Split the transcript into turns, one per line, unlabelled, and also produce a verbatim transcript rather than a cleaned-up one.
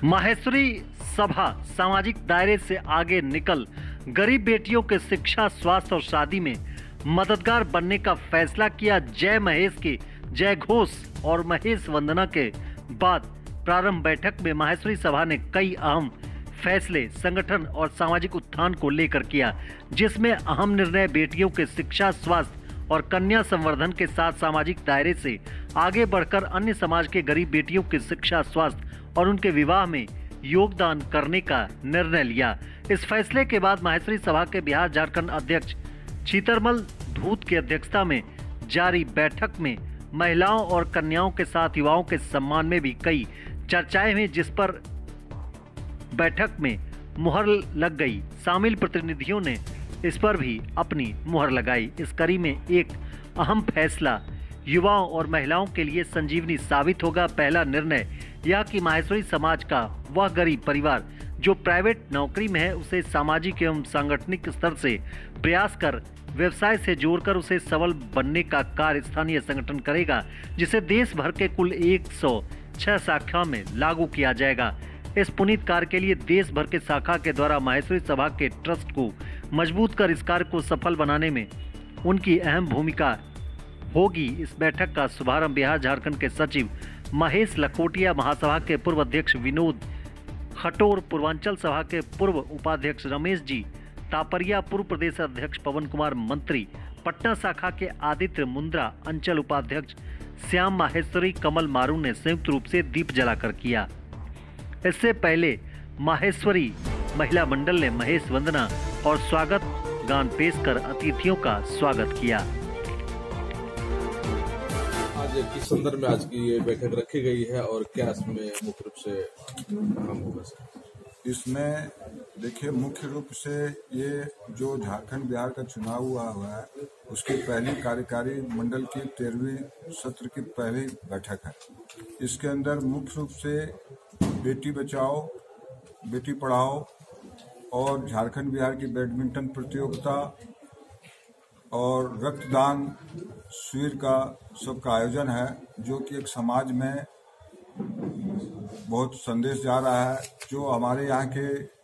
माहेश्वरी सभा सामाजिक दायरे से आगे निकल गरीब बेटियों के शिक्षा, स्वास्थ्य और शादी में मददगार बनने का फैसला किया। जय महेश की जय घोष और महेश वंदना के बाद प्रारंभ बैठक में माहेश्वरी सभा ने कई अहम फैसले संगठन और सामाजिक उत्थान को लेकर किया, जिसमें अहम निर्णय बेटियों के शिक्षा, स्वास्थ्य और कन्या संवर्धन के साथ सामाजिक दायरे से आगे बढ़कर अन्य समाज के गरीब बेटियों की शिक्षा, स्वास्थ्य और उनके विवाह में योगदान करने का निर्णय लिया। इस फैसले के बाद माहेश्वरी सभा के बिहार झारखंड अध्यक्ष चीतरमल धूत की अध्यक्षता में जारी बैठक में महिलाओं और कन्याओं के साथ युवाओं के सम्मान में भी कई चर्चाएं हुई, जिस पर बैठक में मुहर लग गई। शामिल प्रतिनिधियों ने इस पर भी अपनी मुहर लगाई। इस कड़ी में एक अहम फैसला युवाओं और महिलाओं के लिए संजीवनी साबित होगा। पहला निर्णय यह कि माहेश्वरी समाज का वह गरीब परिवार जो प्राइवेट नौकरी में है, उसे सामाजिक एवं सांगठनिक स्तर से प्रयास कर व्यवसाय से जोड़कर उसे सबल बनने का कार्य स्थानीय संगठन करेगा, जिसे देश भर के कुल एक सौ छह शाखा में लागू किया जाएगा। इस पुनीत कार्य के लिए देश भर के शाखा के द्वारा माहेश्वरी सभा के ट्रस्ट को मजबूत कर इस कार्य को सफल बनाने में उनकी अहम भूमिका होगी। इस बैठक का शुभारंभ बिहार झारखंड के सचिव महेश लखोटिया, महासभा के पूर्व अध्यक्ष विनोद खटोर, पूर्वांचल सभा के पूर्व उपाध्यक्ष रमेश जी तापरिया, पूर्व प्रदेश अध्यक्ष पवन कुमार मंत्री, पटना शाखा के आदित्य मुंद्रा, अंचल उपाध्यक्ष श्याम माहेश्वरी, कमल मारू ने संयुक्त रूप से दीप जलाकर किया। इससे पहले माहेश्वरी महिला मंडल ने महेश वंदना और स्वागत गान पेश कर अतिथियों का स्वागत किया।
आज किस संदर्भ में आज की ये बैठक रखी गई है और क्या इसमें मुख्य रूप से काम होगा?
इसमें देखिए, मुख्य रूप से ये जो झारखंड बिहार का चुनाव हुआ हुआ है, उसकी पहली कार्यकारी मंडल की तेरहवीं सत्र की पहली बैठक है। इसके अंदर मुख्य रूप से बेटी बचाओ, बेटी पढ़ाओ और झारखंड बिहार की बैडमिंटन प्रतियोगिता और रक्तदान शिविर का सबका आयोजन है, जो कि एक समाज में बहुत संदेश जा रहा है। जो हमारे यहाँ के